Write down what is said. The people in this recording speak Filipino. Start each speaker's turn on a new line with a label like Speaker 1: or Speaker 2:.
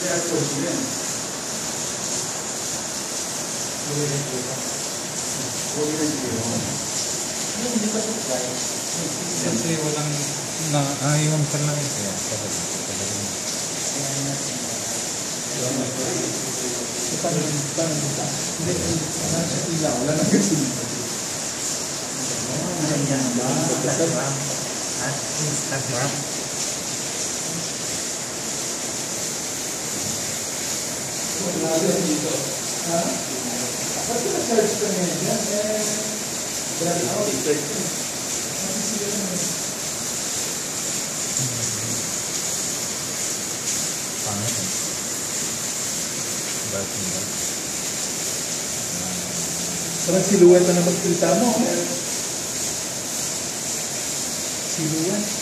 Speaker 1: Hindi pa supply.
Speaker 2: Kasi walang yung pala ito yan.
Speaker 1: Wala na kasi. Instagram. Pati na-charge ka ngayon yan,
Speaker 2: Pangit eh.
Speaker 1: Parang siluwet na magkita mo. Siluwet.